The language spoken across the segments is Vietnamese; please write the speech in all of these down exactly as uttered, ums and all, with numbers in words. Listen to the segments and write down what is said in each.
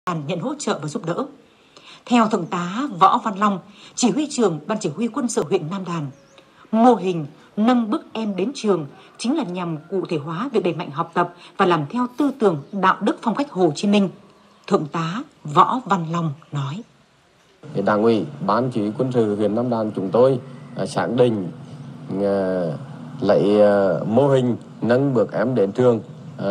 Đàn nhận hỗ trợ và giúp đỡ. Theo Thượng tá Võ Văn Long, chỉ huy trưởng Ban Chỉ huy Quân sự huyện Nam Đàn, mô hình nâng bước em đến trường chính là nhằm cụ thể hóa việc đẩy mạnh học tập và làm theo tư tưởng đạo đức phong cách Hồ Chí Minh. Thượng tá Võ Văn Long nói: Đảng ủy, Ban Chỉ huy Quân sự huyện Nam Đàn chúng tôi xác định uh, lấy uh, mô hình nâng bước em đến trường uh,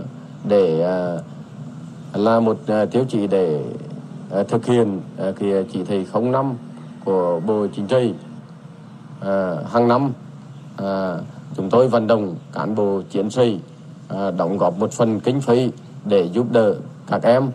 để uh, là một uh, tiêu chí để uh, thực hiện uh, cái chỉ thị không năm của Bộ Chính trị. Uh, hàng năm uh, chúng tôi vận động cán bộ chiến sĩ uh, đóng góp một phần kinh phí để giúp đỡ các em.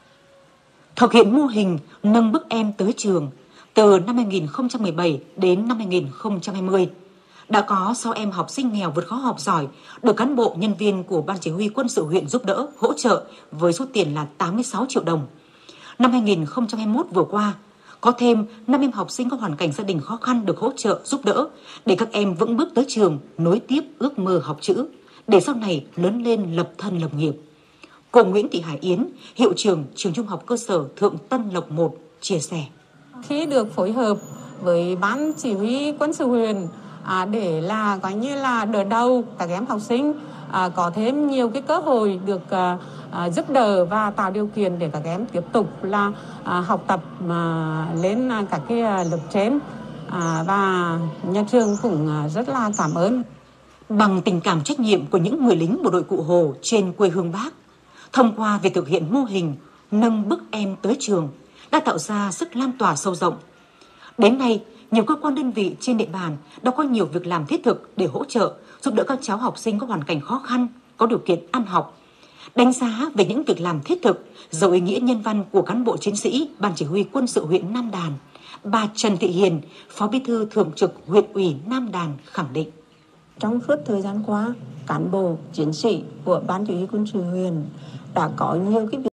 Thực hiện mô hình nâng bước em tới trường từ năm hai nghìn không trăm mười bảy đến năm hai nghìn không trăm hai mươi, đã có sáu em học sinh nghèo vượt khó học giỏi được cán bộ nhân viên của Ban Chỉ huy Quân sự huyện giúp đỡ, hỗ trợ với số tiền là tám mươi sáu triệu đồng. Năm hai nghìn không trăm hai mươi mốt vừa qua, có thêm năm em học sinh có hoàn cảnh gia đình khó khăn được hỗ trợ giúp đỡ để các em vững bước tới trường, nối tiếp ước mơ học chữ, để sau này lớn lên lập thân lập nghiệp. Cô Nguyễn Thị Hải Yến, hiệu trưởng trường trung học cơ sở Thượng Tân Lộc một chia sẻ: Khi được phối hợp với Ban Chỉ huy Quân sự huyện à, để là coi như là đỡ đầu các em học sinh à, có thêm nhiều cái cơ hội được à, à, giúp đỡ và tạo điều kiện để các em tiếp tục là à, học tập à, lên à, các cái à, lớp trên à, và nhà trường cũng à, rất là cảm ơn. Bằng tình cảm trách nhiệm của những người lính bộ đội Cụ Hồ trên quê hương Bác, thông qua việc thực hiện mô hình nâng bước em tới trường đã tạo ra sức lan tỏa sâu rộng. Đến nay, nhiều cơ quan đơn vị trên địa bàn đã có nhiều việc làm thiết thực để hỗ trợ, giúp đỡ các cháu học sinh có hoàn cảnh khó khăn, có điều kiện ăn học. Đánh giá về những việc làm thiết thực, giàu ý nghĩa nhân văn của cán bộ chiến sĩ Ban Chỉ huy Quân sự huyện Nam Đàn, bà Trần Thị Hiền, Phó Bí thư Thường trực huyện ủy Nam Đàn khẳng định: Trong suốt thời gian qua, cán bộ chiến sĩ của Ban Chỉ huy Quân sự huyện đã có nhiều cái việc